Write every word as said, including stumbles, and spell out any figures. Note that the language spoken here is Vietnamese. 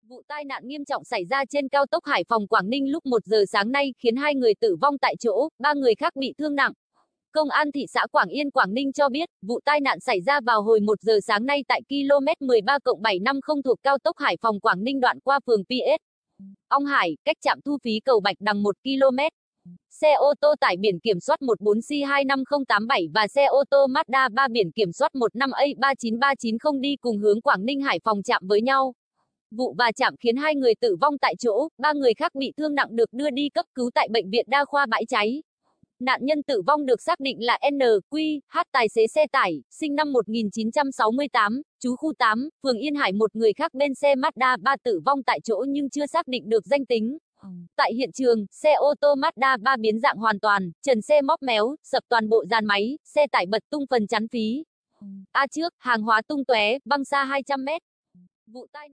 Vụ tai nạn nghiêm trọng xảy ra trên cao tốc Hải Phòng Quảng Ninh lúc một giờ sáng nay khiến hai người tử vong tại chỗ, ba người khác bị thương nặng. Công an thị xã Quảng Yên Quảng Ninh cho biết, vụ tai nạn xảy ra vào hồi một giờ sáng nay tại km mười ba cộng bảy trăm năm mươi thuộc cao tốc Hải Phòng Quảng Ninh đoạn qua phường pê ét Ong Hải, cách trạm thu phí cầu Bạch Đằng một ki lô mét. Xe ô tô tải biển kiểm soát một bốn C hai năm không tám bảy và xe ô tô Mazda ba biển kiểm soát một năm A ba chín ba chín không đi cùng hướng Quảng Ninh Hải Phòng chạm với nhau. Vụ va chạm khiến hai người tử vong tại chỗ, ba người khác bị thương nặng được đưa đi cấp cứu tại bệnh viện đa khoa Bãi Cháy. Nạn nhân tử vong được xác định là en quy hát tài xế xe tải, sinh năm một nghìn chín trăm sáu mươi tám, trú khu tám, phường Yên Hải. Một người khác bên xe Mazda ba tử vong tại chỗ nhưng chưa xác định được danh tính. Tại hiện trường, xe ô tô Mazda ba biến dạng hoàn toàn, trần xe móp méo, sập toàn bộ dàn máy, xe tải bật tung phần chắn phí. A trước, hàng hóa tung tóe, văng xa hai trăm mét. Vụ tai